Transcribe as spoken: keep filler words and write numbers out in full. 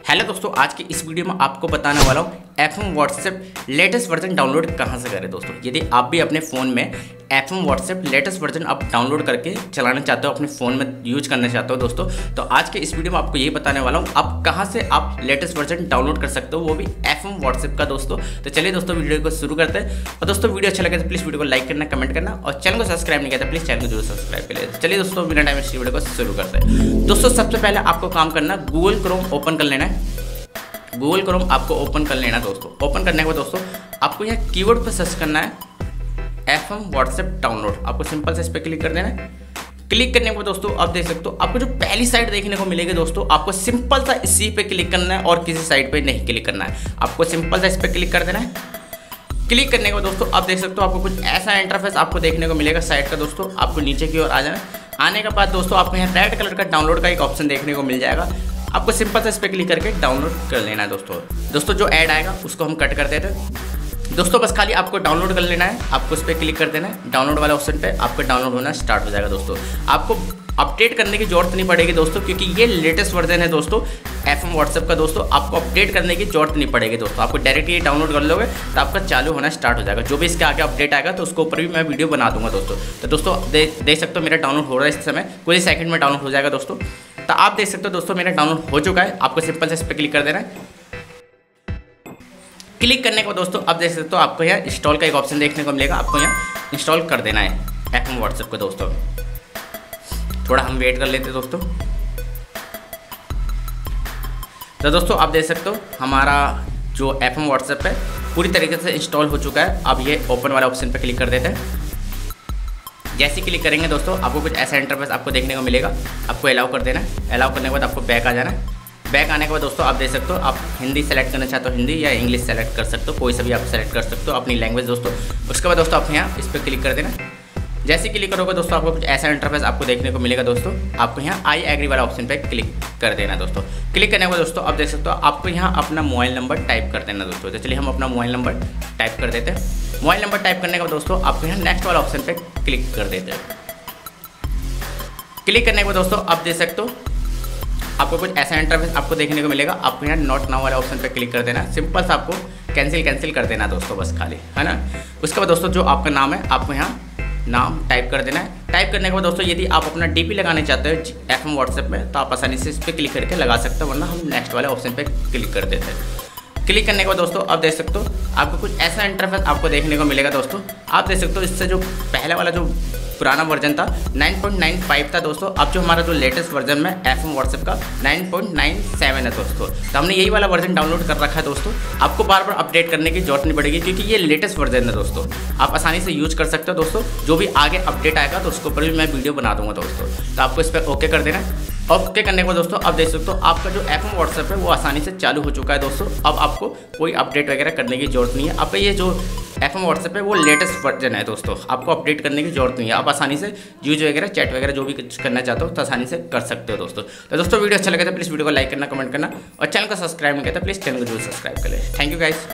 Hello दोस्तों, आज की इस वीडियो में आपको बताने वाला हूँ F M WhatsApp latest version download कहाँ से करें। दोस्तों यदि आप भी अपने फ़ोन में F M WhatsApp latest version आप डाउनलोड करके चलाना चाहते हो, अपने फ़ोन में यूज करना चाहते हो दोस्तों, तो आज के इस वीडियो में आपको यही बताने वाला हूँ आप कहाँ से आप लेटेस्ट वर्जन डाउनलोड कर सकते हो, वो भी एफ एम व्हाट्सएप का दोस्तों। तो चलिए दोस्तों वीडियो को शुरू करते हैं। और दोस्तों वीडियो अच्छा लगे तो प्लीज़ वीडियो को लाइक करना, कमेंट करना और चैनल को सब्सक्राइब नहीं किया तो प्लीज़ चैनल को जरूर सब्सक्राइब कर लें। चलिए दोस्तों बिना टाइम इस वीडियो को शुरू करते हैं। दोस्तों सबसे पहले आपको काम करना है, गूगल क्रोम ओपन कर लेना है। गूगल क्रोम आपको ओपन कर लेना दोस्तों। ओपन करने के बाद दोस्तों आपको यहाँ कीवर्ड पर सर्च करना है एफ एम व्हाट्सएप डाउनलोड। आपको सिंपल से इस पर क्लिक कर देना है। क्लिक करने के बाद दोस्तों आप देख सकते हो आपको जो पहली साइट देखने को मिलेगी दोस्तों, आपको सिंपल सा इसी पे क्लिक करना है और किसी साइट पे नहीं क्लिक करना है। आपको सिंपल सा इस पर क्लिक कर देना है। क्लिक करने के बाद दोस्तों आप देख सकते हो आपको कुछ ऐसा इंटरफेस आपको देखने को मिलेगा साइट का दोस्तों। आपको नीचे की ओर आ जाना है। आने के बाद दोस्तों आपको यहाँ रेड कलर का डाउनलोड का एक ऑप्शन देखने को मिल जाएगा। आपको सिंपल से इस पर क्लिक करके डाउनलोड कर लेना है दोस्तों। दोस्तों जो ऐड आएगा उसको हम कट कर देते हैं दोस्तों। बस खाली आपको डाउनलोड कर लेना है। आपको इस पर क्लिक कर देना है। डाउनलोड वाले ऑप्शन पे आपका डाउनलोड होना स्टार्ट हो जाएगा दोस्तों। आपको अपडेट करने की जरूरत नहीं पड़ेगी दोस्तों, क्योंकि ये लेटेस्ट वर्जन है दोस्तों एफ एम व्हाट्सएप का दोस्तों। आपको अपडेट करने की जरूरत नहीं पड़ेगी दोस्तों। आपको डायरेक्ट ये डाउनलोड कर लोगे तो आपका चालू होना स्टार्ट हो जाएगा। जो भी इसके आगे अपडेट आएगा तो उसके ऊपर भी मैं वीडियो बना दूंगा दोस्तों। तो दोस्तों देख देख सकते हो मेरा डाउनलोड हो रहा है इस समय, कुछ ही सेकंड में डाउनलोड हो जाएगा दोस्तों। तो आप देख सकते हो दोस्तों मेरा डाउनलोड हो चुका है। आपको सिंपल से इस पर क्लिक कर देना है। क्लिक करने के बाद दोस्तों आप देख सकते हो आपको यहाँ इंस्टॉल का एक ऑप्शन देखने को मिलेगा। आपको यहाँ इंस्टॉल कर देना है एफ एम व्हाट्सएप को दोस्तों। थोड़ा हम वेट कर लेते हैं दोस्तों। तो दोस्तों आप देख सकते हो हमारा जो एफ एम व्हाट्सएप है पूरी तरीके से इंस्टॉल हो चुका है। अब ये ओपन वाला ऑप्शन पर क्लिक कर देते हैं। जैसे क्लिक करेंगे दोस्तों आपको कुछ ऐसा इंटरफेस आपको देखने को मिलेगा। आपको अलाउ कर देना है। अलाउ करने के बाद आपको बैक आ जाना है। बैक आने के बाद दोस्तों आप देख सकते हो आप हिंदी सेलेक्ट करना चाहते हो हिंदी या इंग्लिश सेलेक्ट कर सकते हो, कोई सा भी आप सेलेक्ट कर सकते हो अपनी लैंग्वेज दोस्तों। उसके बाद दोस्तों आप यहाँ इस पर क्लिक कर देना। जैसे क्लिक करोगे दोस्तों आपको कुछ ऐसा इंटरफेस आपको देखने को मिलेगा दोस्तों। आपको यहाँ आई एग्री वाला ऑप्शन पे क्लिक कर देना दोस्तों। क्लिक करने के बाद दोस्तों आप देख सकते हो आपको यहाँ अपना मोबाइल नंबर टाइप कर देना दोस्तों। तो चलिए हम अपना मोबाइल नंबर टाइप कर देते हैं। मोबाइल नंबर टाइप करने के बाद दोस्तों आपको यहाँ नेक्स्ट वाला ऑप्शन पे क्लिक कर देते हैं। क्लिक करने के बाद दोस्तों आप देख सकते हो आपको कुछ ऐसा इंटरफेस आपको देखने को मिलेगा। आपको यहाँ नॉट नाउ वाले ऑप्शन पे क्लिक कर देना। सिंपल सा आपको कैंसिल कैंसिल कर देना दोस्तों, बस खाली, है ना। उसके बाद दोस्तों जो आपका नाम है आपको यहाँ नाम टाइप कर देना है। टाइप करने के बाद दोस्तों यदि आप अपना डीपी लगाने चाहते हो एफ एम व्हाट्सएप में तो आप आसानी से इस पर क्लिक करके लगा सकते हो, वरना हम नेक्स्ट वाले ऑप्शन पे क्लिक कर देते हैं। क्लिक करने के बाद दोस्तों आप देख सकते हो आपको कुछ ऐसा इंटरफेस आपको देखने को मिलेगा दोस्तों। आप देख सकते हो इससे जो पहले वाला जो पुराना वर्जन था नाइन पॉइंट नाइन फाइव था दोस्तों। अब जो हमारा जो लेटेस्ट वर्जन में एफ एम व्हाट्सएप का नाइन पॉइंट नाइन सेवन है दोस्तों। तो हमने यही वाला वर्जन डाउनलोड कर रखा है दोस्तों। आपको बार बार अपडेट करने की जरूरत नहीं पड़ेगी, क्योंकि ये लेटेस्ट वर्जन है दोस्तों। आप आसानी से यूज कर सकते हो दोस्तों। जो भी आगे अपडेट आएगा तो उसके ऊपर भी मैं वीडियो बना दूंगा दोस्तों। तो आपको इस पर ओके कर देना है। ओके करने के बाद दोस्तों आप देख सकते हो आपका जो एफ एम व्हाट्सएप है वो आसानी से चालू हो चुका है दोस्तों। अब आपको कोई अपडेट वगैरह करने की जरूरत नहीं है। आपका ये जो एफ एम व्हाट्सएप है वो लेटेस्ट वर्जन है दोस्तों। आपको अपडेट करने की जरूरत नहीं है। आप आसानी से यूज वगैरह चैट वगैरह जो भी कुछ करना चाहते हो तो आसानी से कर सकते हो दोस्तों। तो दोस्तों वीडियो अच्छा लगा तो प्लीज़ वीडियो को लाइक करना, कमेंट करना और चैनल को सब्सक्राइब नहीं किया तो प्लीज़ चैनल को जरूर सब्सक्राइब कर ले। Thank you guys.